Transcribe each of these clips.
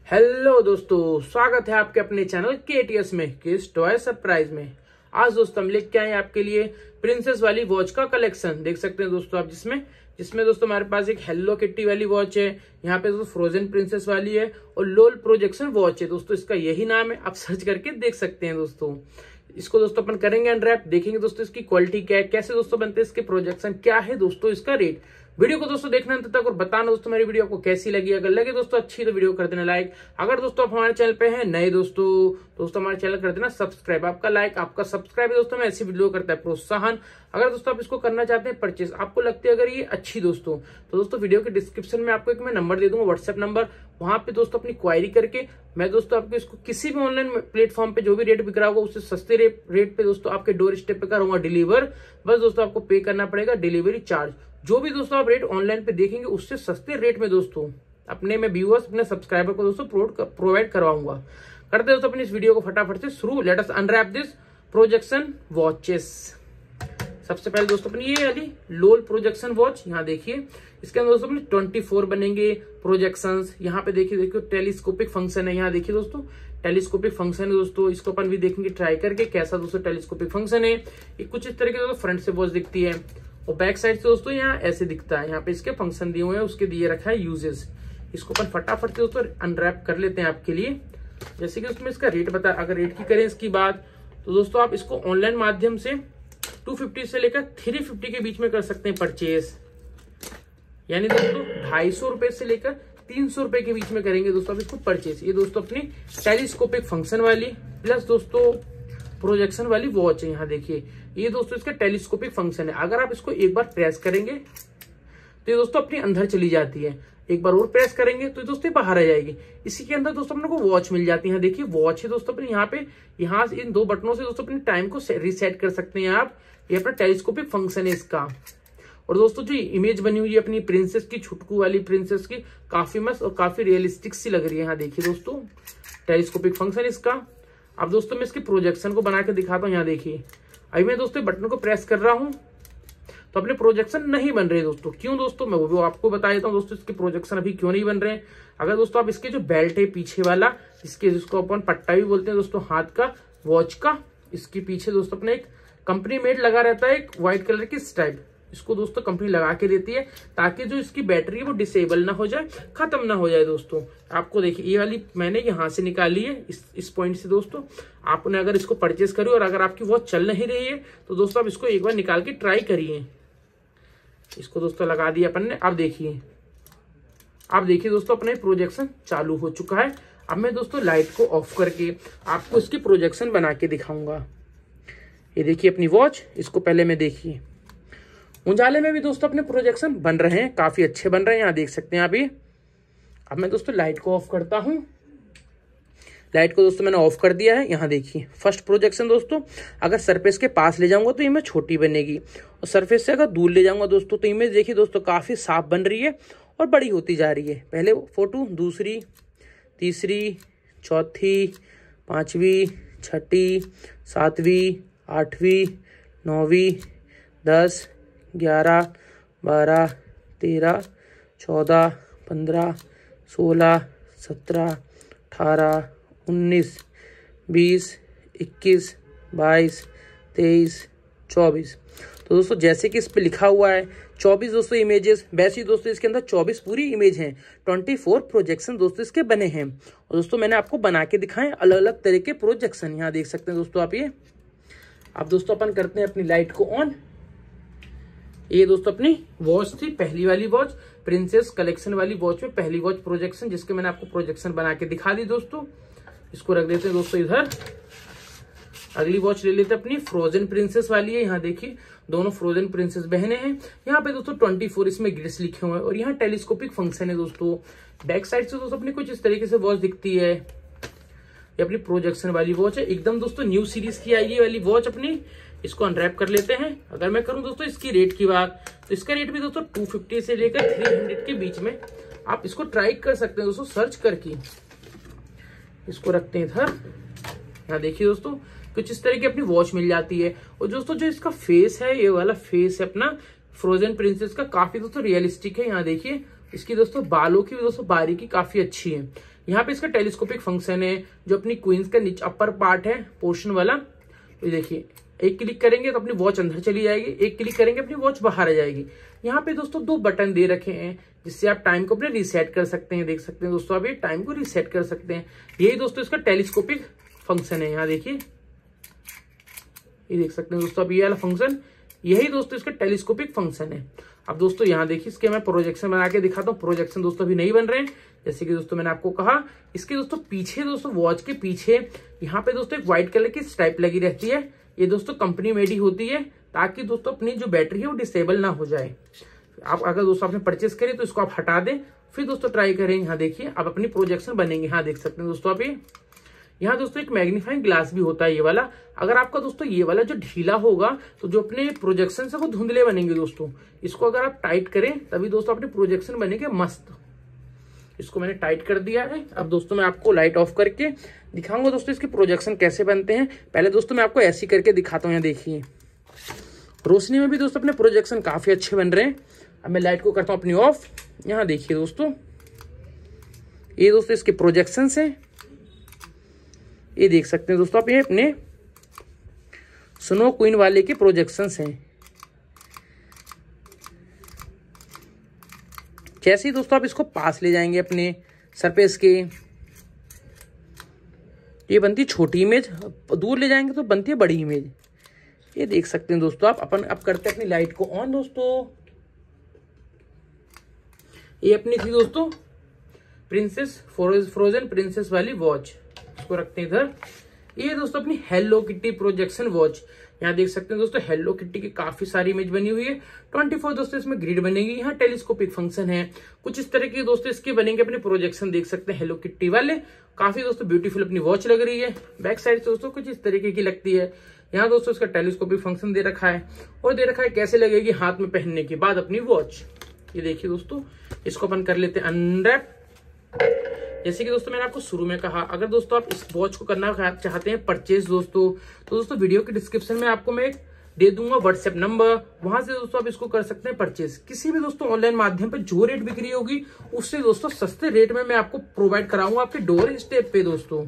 Hello दोस्तों, स्वागत है आपके अपने चैनल केटीएस में किड्स टॉय सरप्राइज में। आज दोस्तों हम लेके आए हैं आपके लिए प्रिंसेस वाली वॉच का कलेक्शन। देख सकते हैं दोस्तों आप जिसमें दोस्तों हमारे पास एक हेलो किट्टी वाली वॉच है, यहाँ पे दोस्तों फ्रोजन प्रिंसेस वाली है और लोल प्रोजेक्शन वॉच है। दोस्तों इसका यही नाम है, आप सर्च करके देख सकते हैं। दोस्तों इसको दोस्तों अपन करेंगे अनरैप, देखेंगे दोस्तों इसकी क्वालिटी क्या है, कैसे दोस्तों बनते हैं, इसके प्रोजेक्शन क्या है, दोस्तों इसका रेट। वीडियो को दोस्तों देखना अंत तक और बताना दोस्तों मेरी वीडियो आपको कैसी लगी। अगर लगे दोस्तों अच्छी तो वीडियो कर देना लाइक। अगर दोस्तों आप हमारे चैनल पे हैं नए दोस्तों हमारे चैनल कर देना सब्सक्राइब। आपका लाइक, आपका सब्सक्राइब दोस्तों में ऐसी वीडियो करता है प्रोत्साहन। अगर दोस्तों आप इसको करना चाहते हैं परचेस, आपको लगती है अगर ये अच्छी दोस्तों, तो दोस्तों वीडियो के डिस्क्रिप्शन में आपको एक मैं नंबर दे दूंगा, व्हाट्सएप नंबर। वहां पे दोस्तों अपनी क्वायरी करके मैं दोस्तों आपको इसको किसी भी ऑनलाइन प्लेटफॉर्म पे जो भी रेट बिक रहा होगा उससे सस्ते रेट पे दोस्तों आपके डोर स्टेप पे करूंगा डिलीवर। बस दोस्तों आपको पे करना पड़ेगा डिलीवरी चार्ज। जो भी दोस्तों आप रेट ऑनलाइन पे देखेंगे उससे सस्ते रेट में दोस्तों अपने में व्यूअर्स, अपने सब्सक्राइबर को दोस्तों प्रोवाइड करवाऊंगा। करते दोस्तों अपनी इस वीडियो को फटाफट से शुरू। Let us unwrap this projection watches. सबसे पहले दोस्तों अपनी ये वाली लोल प्रोजेक्शन वॉच, यहाँ देखिए इसके अंदर दोस्तों अपने 24 बनेंगे प्रोजेक्शंस। यहाँ पे देखिए टेलीस्कोपिक फंक्शन है, यहाँ देखिए दोस्तों टेलीस्कोपिक फंक्शन है दोस्तों। इसको अपन भी देखेंगे ट्राई करके कैसा दोस्तों टेलीस्कोपिक फंक्शन है। ये कुछ इस तरीके से दोस्तों फ्रंट से वॉच दिखती है और बैक साइड से दोस्तों यहाँ ऐसे दिखता है। यहाँ पे इसके फंक्शन दिए हुए हैं, उसके दिए रखा है यूजेस। इसको अपन फटाफट से दोस्तों अनरैप कर लेते हैं आपके लिए। जैसे कि उसमें इसका रेट बता, अगर रेट की करें इसकी बात तो दोस्तों आप इसको ऑनलाइन माध्यम से 250 से लेकर 350 के बीच में कर सकते हैं परचेज। यानी दोस्तों 250 रुपए से लेकर 300 रुपए के बीच में करेंगे दोस्तों आप इसको परचेज। ये दोस्तों अपनी टेलीस्कोपिक फंक्शन वाली प्लस दोस्तों प्रोजेक्शन वाली वॉच है। यहाँ देखिए ये दोस्तों इसका टेलीस्कोपिक फंक्शन है। अगर आप इसको एक बार प्रेस करेंगे तो ये दोस्तों अपने अंदर चली जाती है, एक बार और प्रेस करेंगे तो दोस्तों बाहर आ जाएगी। इसी के अंदर दोस्तों अपने को वॉच मिल जाती है। देखिए वॉच है दोस्तों अपने यहाँ पे, यहाँ इन दो बटनों से दोस्तों अपने टाइम को रिसेट कर सकते हैं आप। ये अपना टेलीस्कोपिक फंक्शन है इसका। और दोस्तों जो इमेज बनी हुई है अपनी प्रिंसेस की, छुटकू वाली प्रिंसेस की, काफी मस्त और काफी रियलिस्टिक सी लग रही है। यहाँ देखिए दोस्तों टेलीस्कोपिक फंक्शन इसका। अब दोस्तों मैं इसके प्रोजेक्शन को बना के दिखाता हूँ। यहाँ देखिए अभी मैं दोस्तों बटन को प्रेस कर रहा हूँ तो अपने प्रोजेक्शन नहीं बन रहे दोस्तों। क्यों दोस्तों, मैं वो आपको बता देता हूँ दोस्तों इसके प्रोजेक्शन अभी क्यों नहीं बन रहे हैं। अगर दोस्तों आप इसके जो बेल्ट है पीछे वाला, जिसको अपन पट्टा भी बोलते हैं दोस्तों हाथ का वॉच का, इसके पीछे दोस्तों अपने एक कंपनी मेड लगा रहता है एक व्हाइट कलर की स्ट्राइप। इसको दोस्तों कंपनी लगा के देती है ताकि जो इसकी बैटरी है वो डिसेबल ना हो जाए, खत्म ना हो जाए दोस्तों। आपको देखिए ये वाली मैंने यहाँ से निकाली है इस पॉइंट से दोस्तों। आपने अगर इसको परचेस करी और अगर आपकी वॉच चल नहीं रही है तो दोस्तों आप इसको एक बार निकाल के ट्राई करिए। इसको दोस्तों लगा दिया अपन ने। अब देखिए दोस्तों अपने प्रोजेक्शन चालू हो चुका है। अब मैं दोस्तों लाइट को ऑफ करके आपको इसकी प्रोजेक्शन बना के दिखाऊंगा। ये देखिए अपनी वॉच, इसको पहले में देखिए उजाले में भी दोस्तों अपने प्रोजेक्शन बन रहे हैं, काफी अच्छे बन रहे हैं। यहाँ देख सकते हैं आप ये। अब मैं दोस्तों लाइट को ऑफ करता हूँ। लाइट को दोस्तों मैंने ऑफ कर दिया है। यहाँ देखिए फर्स्ट प्रोजेक्शन दोस्तों, अगर सरफेस के पास ले जाऊंगा तो इमेज छोटी बनेगी और सरफेस से अगर दूर ले जाऊंगा दोस्तों तो इमेज देखिए दोस्तों काफी साफ बन रही है और बड़ी होती जा रही है। पहले फोटो, दूसरी, तीसरी, चौथी, पांचवी, छठी, सातवीं, आठवीं, 9वीं, 10, 11, 12, 13, 14, 15, 16, 17, 18, 19, 20, 21, 22, 23, 24। तो दोस्तों जैसे कि इस पे लिखा हुआ है 24 दोस्तों इमेजेस, वैसे ही दोस्तों इसके अंदर 24 पूरी इमेज हैं। 24 प्रोजेक्शन दोस्तों इसके बने हैं और दोस्तों मैंने आपको बना के दिखाए अलग अलग तरह के प्रोजेक्शन। यहाँ देख सकते हैं दोस्तों आप ये। अब दोस्तों अपन करते हैं अपनी लाइट को ऑन। ये दोस्तों अपनी वॉच थी, पहली वाली वॉच, प्रिंसेस कलेक्शन वाली वॉच में पहली वॉच प्रोजेक्शन, जिसके मैंने आपको प्रोजेक्शन बना के दिखा दी दोस्तों। इसको रख देते हैं दोस्तों इधर। अगली वॉच ले लेते हैं अपनी फ्रोजन प्रिंसेस वाली है। यहाँ देखिए दोनों फ्रोजन प्रिंसेस बहने हैं। यहाँ पे दोस्तों 24 इसमें ग्रिड्स लिखे हुए हैं और यहाँ टेलीस्कोपिक फंक्शन है दोस्तों। बैक साइड से दोस्तों अपनी कुछ इस तरीके से वॉच दिखती है। ये अपनी प्रोजेक्शन वाली वॉच है, एकदम दोस्तों न्यू सीरीज की आई है वाली वॉच अपनी। इसको अनरैप कर लेते हैं। अगर मैं करूं दोस्तों इसकी रेट की बात तो इसका रेट भी दोस्तों 250 से लेकर 300 के बीच में आप इसको ट्राई कर सकते हैं दोस्तों सर्च करके। इसको रखते हैं इधर। यहाँ देखिए दोस्तों कुछ इस तरह की अपनी वॉच मिल जाती है। और दोस्तों जो इसका फेस है, ये वाला फेस है अपना फ्रोजन प्रिंसेस का, काफी दोस्तों रियलिस्टिक है। यहाँ देखिए इसकी दोस्तों बालों की दोस्तों बारीकी काफी अच्छी है। यहाँ पे इसका टेलीस्कोपिक फंक्शन है, जो अपनी क्वींस का नीचे अपर पार्ट है पोर्शन वाला। तो देखिए एक क्लिक करेंगे तो अपनी वॉच अंदर चली जाएगी, एक क्लिक करेंगे अपनी वॉच बाहर आ जाएगी। यहाँ पे दोस्तों 2 बटन दे रखे हैं जिससे आप टाइम को अपने रीसेट कर सकते हैं। देख सकते हैं दोस्तों आप ये टाइम को रीसेट कर सकते हैं। यही दोस्तों इसका टेलीस्कोपिक फंक्शन है। यहाँ देखिए ये देख सकते हैं दोस्तों आप ये वाला फंक्शन, यही दोस्तों इसका टेलीस्कोपिक फंक्शन है। अब दोस्तों यहाँ देखिए इसके मैं प्रोजेक्शन बना के दिखाता हूँ। प्रोजेक्शन दोस्तों अभी नहीं बन रहे हैं, जैसे कि दोस्तों मैंने आपको कहा। इसके दोस्तों पीछे दोस्तों वॉच के पीछे यहाँ पे दोस्तों एक व्हाइट कलर की स्ट्राइप लगी रहती है। ये दोस्तों कंपनी मेड ही होती है ताकि दोस्तों अपनी जो बैटरी है वो डिसेबल ना हो जाए। आप अगर दोस्तों आपने परचेस करें तो इसको आप हटा दें, फिर दोस्तों ट्राई करें। यहाँ देखिए अब अपनी प्रोजेक्शन बनेंगे। हाँ देख सकते हैं दोस्तों आप ये। यहाँ दोस्तों एक मैग्नीफाइंग ग्लास भी होता है ये वाला। अगर आपका दोस्तों ये वाला जो ढीला होगा तो जो अपने प्रोजेक्शन है वो धुंधले बनेंगे दोस्तों। इसको अगर आप टाइट करें तभी दोस्तों अपने प्रोजेक्शन बनेंगे मस्त। इसको मैंने टाइट कर दिया है। अब दोस्तों मैं आपको लाइट ऑफ करके दिखाऊंगा दोस्तों इसके प्रोजेक्शन कैसे बनते हैं। पहले दोस्तों मैं आपको ऐसे करके दिखाता हूँ। यहाँ देखिए रोशनी में भी दोस्तों अपने प्रोजेक्शन काफी अच्छे बन रहे हैं। अब मैं लाइट को करता हूँ अपनी ऑफ। यहाँ देखिए दोस्तों ये दोस्तों इसके प्रोजेक्शन है। ये देख सकते हैं दोस्तों आप ये अपने स्नो क्वीन वाले के प्रोजेक्शंस हैं। जैसे ही दोस्तों आप इसको पास ले जाएंगे अपने सरफेस के, ये बनती है छोटी इमेज, दूर ले जाएंगे तो बनती है बड़ी इमेज। ये देख सकते हैं दोस्तों आप। अपन अब करते हैं अपनी लाइट को ऑन दोस्तों। ये अपनी थी दोस्तों प्रिंसेस फ्रोजन प्रिंसेस वाली वॉच, इसको रखते हैं इधर। ये दोस्तों अपनी हेलो किटी प्रोजेक्शन वॉच। यहाँ देख सकते हैं दोस्तों हेलो किटी की काफी सारी इमेज बनी हुई है। 24 दोस्तों इसमें ग्रिड बनेगी। यहाँ टेलीस्कोपिक फंक्शन है। कुछ इस तरह के दोस्तों इसके बनेंगे अपने प्रोजेक्शन, देख सकते हैं हेलो किटी वाले। काफी दोस्तों ब्यूटीफुल अपनी वॉच लग रही है। बैक साइड से दोस्तों कुछ इस तरीके की लगती है। यहाँ दोस्तों इसका टेलीस्कोपिक फंक्शन दे रखा है और दे रखा है कैसे लगेगी हाथ में पहनने के बाद अपनी वॉच। ये देखिए दोस्तों इसको अपन कर लेते हैं अनरैप। जैसे कि दोस्तों मैंने आपको शुरू में कहा, अगर दोस्तों आप इस वॉच को करना चाहते हैं परचेज दोस्तों, तो दोस्तों वीडियो के डिस्क्रिप्शन में आपको मैं दे दूंगा व्हाट्सएप नंबर। वहां से दोस्तों आप इसको कर सकते हैं परचेज। किसी भी दोस्तों ऑनलाइन माध्यम पे जो रेट बिक्री होगी उससे दोस्तों सस्ते रेट में मैं आपको प्रोवाइड कराऊंगा आपके डोर स्टेप पे दोस्तों।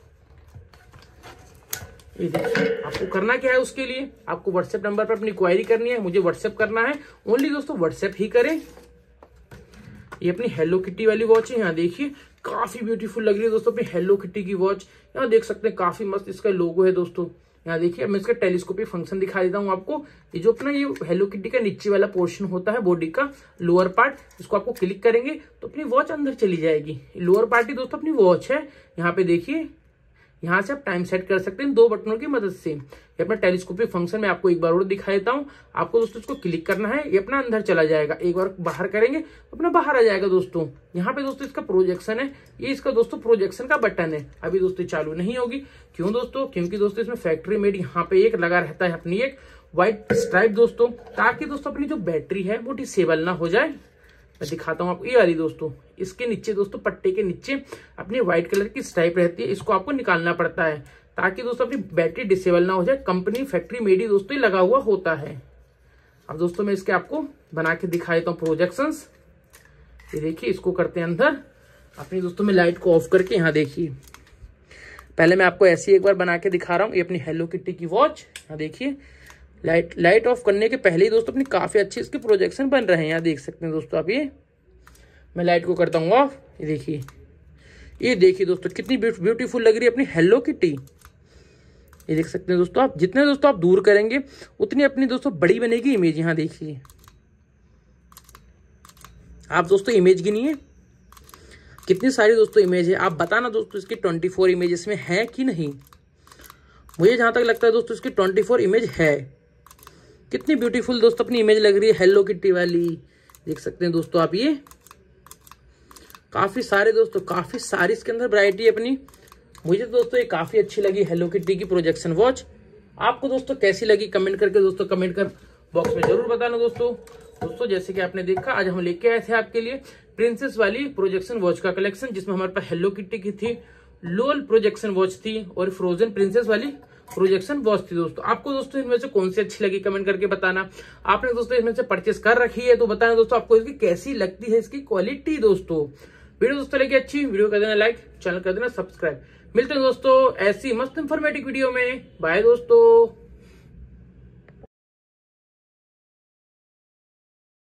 ये देखिए आपको करना क्या है, उसके लिए आपको व्हाट्सएप नंबर पर अपनी क्वायरी करनी है, मुझे व्हाट्सएप करना है। ओनली दोस्तों व्हाट्सएप ही करें। ये अपनी हेलो किटी वाली वॉच है। यहाँ देखिए काफी ब्यूटीफुल लग रही है दोस्तों अपनी हेलो किटी की वॉच। यहाँ देख सकते हैं काफी मस्त इसका लोगो है दोस्तों। यहाँ देखिए मैं इसका टेलीस्कोपिक फंक्शन दिखा देता हूँ आपको। ये जो अपना ये हेलो किटी का नीचे वाला पोर्शन होता है बॉडी का लोअर पार्ट, इसको आपको क्लिक करेंगे तो अपनी वॉच अंदर चली जाएगी। लोअर पार्ट ही दोस्तों अपनी वॉच है। यहाँ पे देखिए यहाँ से आप टाइम सेट कर सकते हैं 2 बटनों की मदद से। ये अपना टेलीस्कोपिक फंक्शन मैं आपको एक बार और दिखा देता हूँ। आपको दोस्तों इसको क्लिक करना है, ये अपना अंदर चला जाएगा। एक बार बाहर करेंगे तो अपना बाहर आ जाएगा दोस्तों। यहाँ पे दोस्तों इसका प्रोजेक्शन है, ये इसका दोस्तों प्रोजेक्शन का बटन है। अभी दोस्तों चालू नहीं होगी, क्यों दोस्तों? क्योंकि दोस्तों इसमें फैक्ट्री मेड यहाँ पे एक लगा रहता है अपनी एक व्हाइट स्ट्राइप दोस्तों, ताकि दोस्तों अपनी जो बैटरी है वो डिसेबल ना हो जाए। मैं दिखाता हूँ आपको ये वाली दोस्तों। इसके नीचे दोस्तों पट्टे के नीचे अपनी व्हाइट कलर की स्ट्राइप रहती है, इसको आपको निकालना पड़ता है ताकि दोस्तों अपनी बैटरी डिसेबल ना हो जाए। कंपनी फैक्ट्री मेड ही दोस्तों लगा हुआ होता है। अब दोस्तों मैं इसके आपको बना के दिखा देता हूँ प्रोजेक्शंस। ये देखिए इसको करते हैं अंदर अपनी दोस्तों मैं लाइट को ऑफ करके। यहाँ देखिए पहले मैं आपको ऐसी एक बार बना के दिखा रहा हूँ। ये अपनी हेलो किटी की वॉच। यहाँ देखिए लाइट ऑफ करने के पहले ही दोस्तों अपनी काफी अच्छे इसके प्रोजेक्शन बन रहे हैं। यहाँ देख सकते हैं दोस्तों आप। ये मैं लाइट को करता हूँ ऑफ। ये देखिए दोस्तों कितनी ब्यूटीफुल लग रही है अपनी हेलो किटी। ये देख सकते हैं दोस्तों आप। जितने दोस्तों आप दूर करेंगे उतनी अपनी दोस्तों बड़ी बनेगी इमेज। यहाँ देखिए आप दोस्तों इमेज गिनिए कितनी सारी दोस्तों इमेज है। आप बताना दोस्तों इसकी 24 इमेज इसमें है कि नहीं। मुझे जहां तक लगता है दोस्तों इसकी 24 इमेज है। कितनी ब्यूटीफुल दोस्तों अपनी इमेज लग रही है हेलो किटी वाली। देख सकते हैं दोस्तों आप। ये काफी सारे दोस्तों काफी सारी इसके अंदर वैरायटी है अपनी। मुझे दोस्तों ये काफी अच्छी लगी हेलो किटी की प्रोजेक्शन वॉच। आपको दोस्तों कैसी लगी कमेंट करके दोस्तों कमेंट कर बॉक्स में जरूर बताना दोस्तों। जैसे कि आपने देखा आज हम लेके आए थे आपके लिए प्रिंसेस वाली प्रोजेक्शन वॉच का कलेक्शन, जिसमें हमारे पास हेलो किटी की थी, लोल प्रोजेक्शन वॉच थी और फ्रोजन प्रिंसेस वाली प्रोजेक्शन वॉच थी दोस्तों। आपको दोस्तों इनमें से कौन सी अच्छी लगी कमेंट करके बताना। आपने दोस्तों इसमें से परचेस कर रखी है तो बताना दोस्तों आपको इसकी कैसी लगती है इसकी क्वालिटी दोस्तों। वीडियो दोस्तों लगी अच्छी, वीडियो कर देना लाइक, चैनल कर देना सब्सक्राइब। मिलते हैं दोस्तों ऐसी मस्त इंफॉर्मेटिव वीडियो में। बाय दोस्तों।